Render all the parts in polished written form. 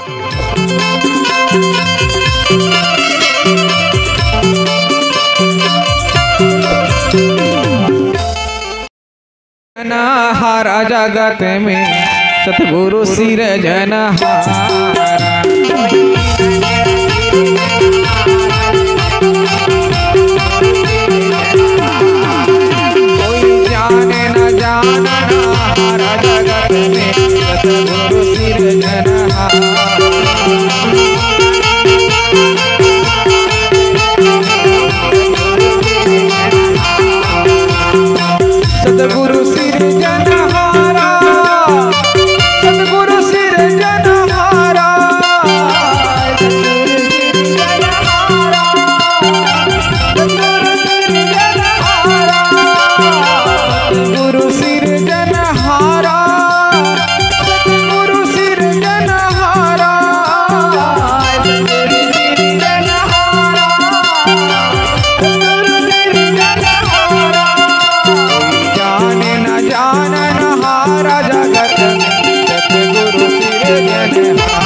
हारा जगत में सतगुरु सिरजनहारा। कोई जाने न जाना हारा जगत में सतगुरु सिरजनहारा। सतगुरु सिरजनहारा, सतगुरु सिरजनहारा, सतगुरु सिरजनहारा, सतगुरु सिरजनहारा, हारा जगत सतगुरु सिरजनहारा।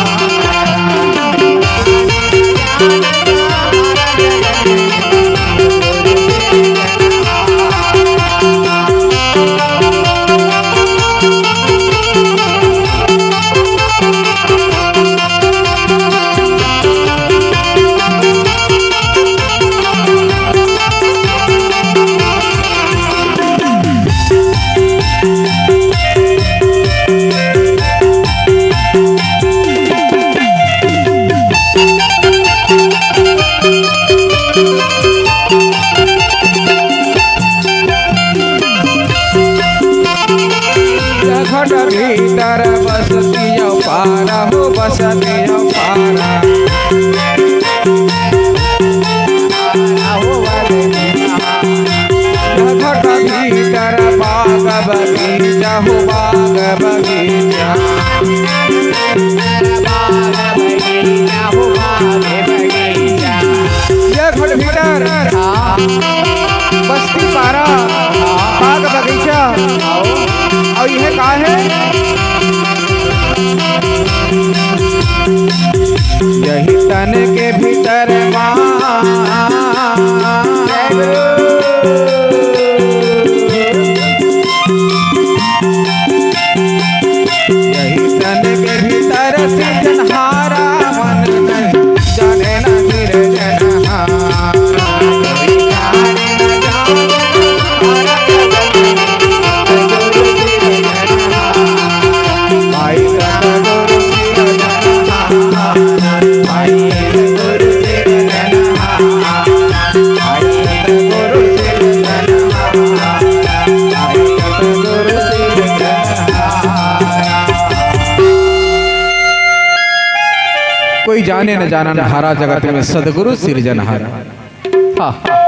घट भीतर बसती पारा हो बसती पारा घट भीतर बाग बगीचा हो बाग बगीचा ये घट भीतर बस्ती पारा बाग बगीचा और यह कहा है यही तन के भीतर यही तन के भीतर सिरजनहारा मन नहीं जाने न सिरजनहारा। कोई जाने न जाना हारा जगत में सदगुरु सिरजनहारा। हाँ।